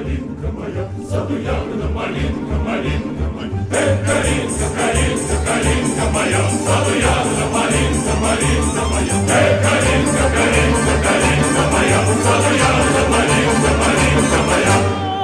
калинка моя, в саду ягода, малинка, малинка моя. Калинка, калинка, калинка моя, в саду ягода, малинка, малинка моя. Калинка, калинка, калинка моя, в саду ягода, малинка, малинка моя.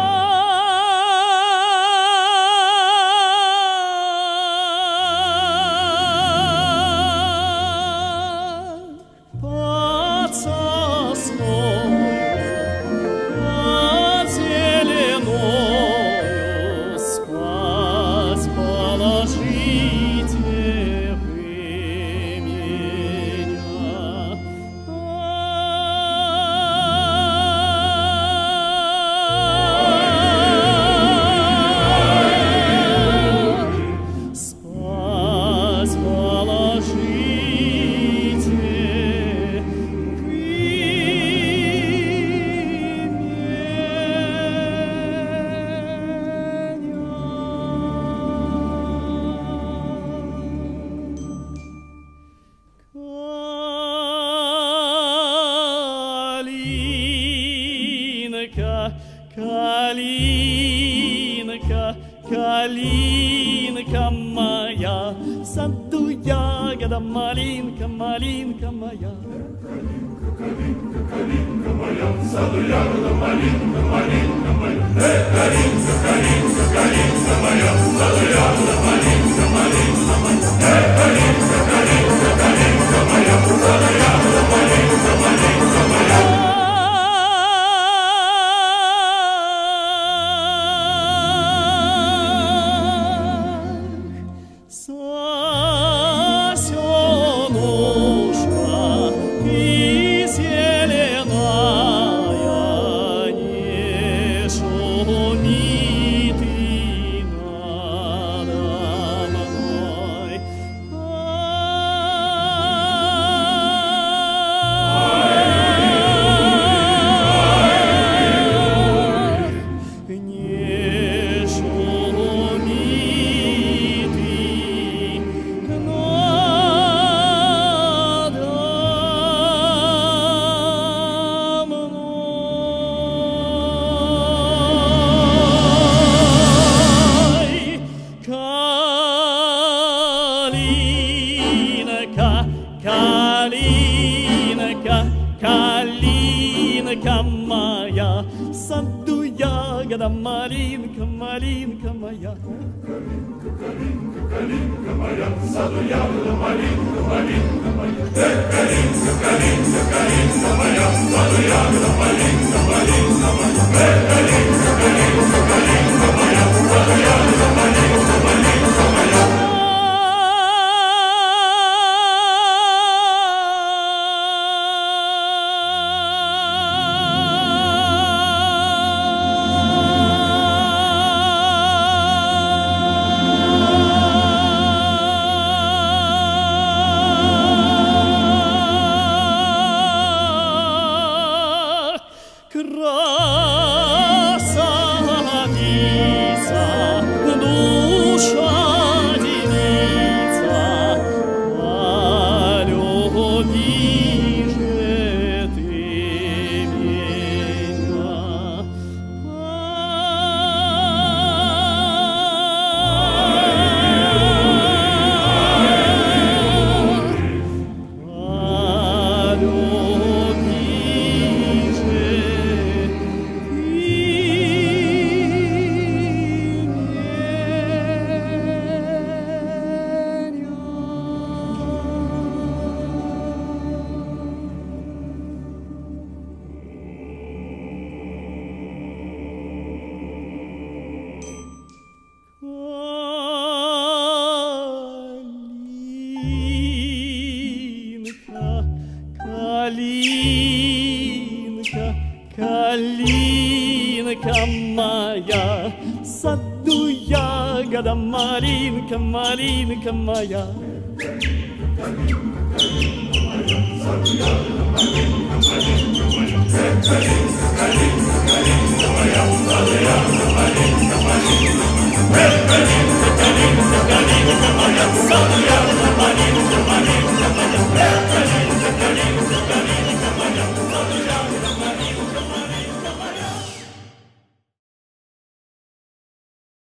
Калинка, калинка моя, в саду ягода, малинка, малинка моя. Калинка, калинка, калинка моя, в саду ягода, малинка, малинка моя. Калинка, калинка, калинка моя, в саду ягода, малинка, малинка моя. Калинка, калинка, калинка моя, в саду ягода, малинка, малинка моя. Калинка, калинка моя, в саду ягода, малинка, малинка моя. Калинка, калинка, калинка моя, в саду ягода, малинка, малинка моя. Калинка, калинка, калинка моя, в саду ягода, малинка, малинка моя. Калинка, калинка, калинка моя, в саду ягода, малинка, малинка моя. Красавица, душа девица, полюби же ты меня. Калинка, калинка моя, в саду ягода, малинка, малинка моя. Калинка,